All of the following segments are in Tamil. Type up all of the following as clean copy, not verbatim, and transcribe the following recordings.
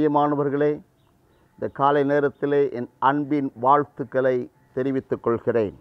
பிரியமானவர்களே, இந்த காலை நேரத்திலே என் அன்பின் வாழ்த்துக்களை தெரிவித்துக் கொள்கிறேன்.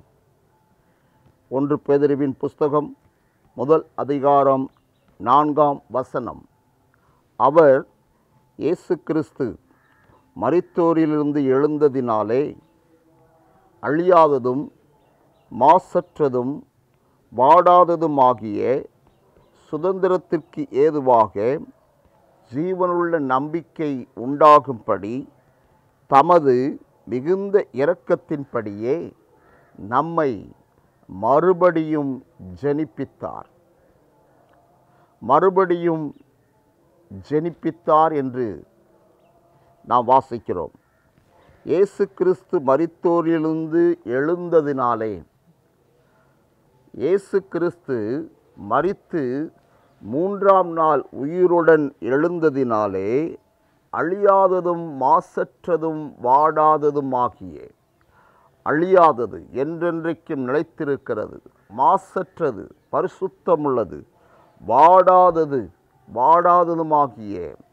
1 பேதுருவின் புஸ்தகம் 1 அதிகாரம் 4ஆம் வசனம். அவர் இயேசு கிறிஸ்து மரித்தோரிலிருந்து எழுந்ததினாலே அழியாததும் மாசற்றதும் வாடாததுமாகிய சுதந்திரத்திற்கு ஏதுவாக ஜீவனுள்ள நம்பிக்கை உண்டாகும்படி தமது மிகுந்த இரக்கத்தின்படியே நம்மை மறுபடியும் ஜெனிப்பித்தார். மறுபடியும் ஜெனிப்பித்தார் என்று நாம் வாசிக்கிறோம். இயேசு கிறிஸ்து மரித்தோரிலிருந்து எழுந்ததினாலே, இயேசு கிறிஸ்து மரித்து 3ஆம் நாள் உயிருடன் எழுந்ததினாலே அழியாததும் மாசற்றதும் வாடாததுமாகிய, அழியாதது என்றென்றைக்கும் நிலைத்திருக்கிறது, மாசற்றது பரிசுத்தமுள்ளது, வாடாததுமாகிய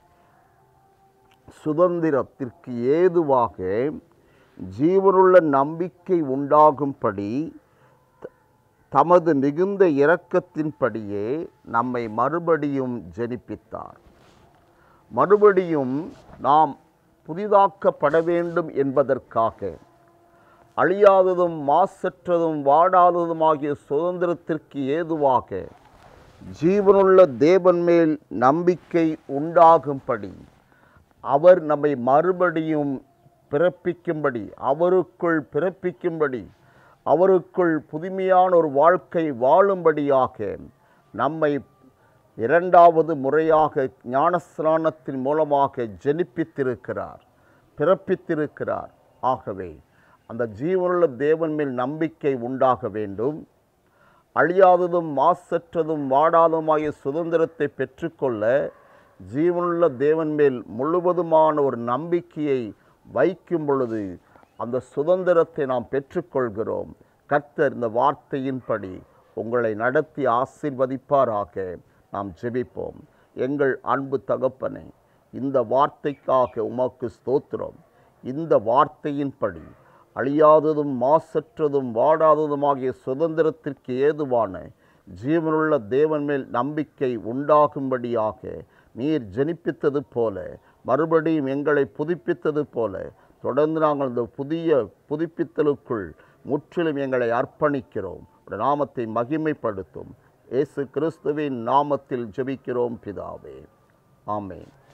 சுதந்திரத்திற்கு ஏதுவாக ஜீவனுள்ள நம்பிக்கை உண்டாகும்படி தமது மிகுந்த இரக்கத்தின்படியே நம்மை மறுபடியும் ஜெனிப்பித்தார். மறுபடியும் நாம் புதிதாக்கப்பட வேண்டும் என்பதற்காக அழியாததும் மாசற்றதும் வாடாததுமாகிய சுதந்திரத்திற்கு ஏதுவாக ஜீவனுள்ள தேவன் மேல் நம்பிக்கை உண்டாகும்படி அவர் நம்மை மறுபடியும் பிறப்பிக்கும்படி, அவருக்குள் பிறப்பிக்கும்படி, அவருக்குள் புதுமையான ஒரு வாழ்க்கை வாழும்படியாக நம்மை 2வது முறையாக ஞானஸ்நானத்தின் மூலமாக ஜெனிப்பித்திருக்கிறார், பிறப்பித்திருக்கிறார். ஆகவே அந்த ஜீவனுள்ள தேவன் மேல் நம்பிக்கை உண்டாக வேண்டும். அழியாததும் மாசற்றதும் வாடாததுமாகிய சுதந்திரத்தை பெற்றுக்கொள்ள ஜீவனுள்ள தேவன் மேல் முழுவதுமான ஒரு நம்பிக்கையை வைக்கும் பொழுது அந்த சுதந்திரத்தை நாம் பெற்றுக்கொள்கிறோம். கர்த்தர் இந்த வார்த்தையின்படி உங்களை நடத்தி ஆசீர்வதிப்பாராக. நாம் ஜெபிப்போம். எங்கள் அன்பு தகப்பனே, இந்த வார்த்தைக்காக உமக்கு ஸ்தோத்திரம். இந்த வார்த்தையின்படி அழியாததும் மாசற்றதும் வாடாததுமாகிய சுதந்திரத்திற்கு ஏதுவான ஜீவனுள்ள தேவன் மேல் நம்பிக்கை உண்டாகும்படியாக நீர் ஜெனிப்பித்தது போல, மறுபடியும் எங்களை புதுப்பித்தது போல, தொடர்ந்து நாங்கள் இந்த புதிய புதுப்பித்தலுக்குள் முற்றிலும் எங்களை அர்ப்பணிக்கிறோம். ஒரு நாமத்தை மகிமைப்படுத்தும். இயேசு கிறிஸ்துவின் நாமத்தில் ஜெபிக்கிறோம் பிதாவே. ஆமென்.